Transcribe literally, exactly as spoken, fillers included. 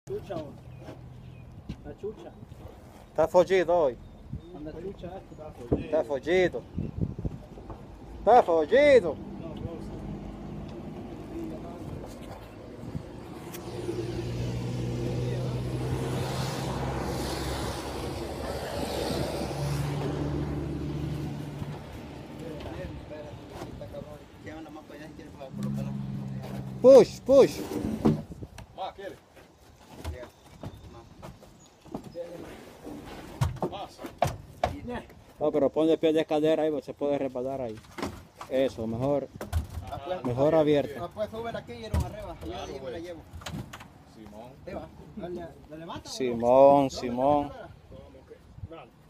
Chucha, la chucha. Está follido hoy. Anda chucha, Está follido. Está follido. Push, push. Más, ¿quiere? Más. No, pero pon el pie de cadera ahí, se puede resbalar ahí. Eso, mejor, mejor abierto. Después sube aquí y no arriba. Yo Claro, ahí me la güey. llevo. Simón. Ahí va. ¿La levanta o no? Simón, Simón. ¿Cómo que? Dale.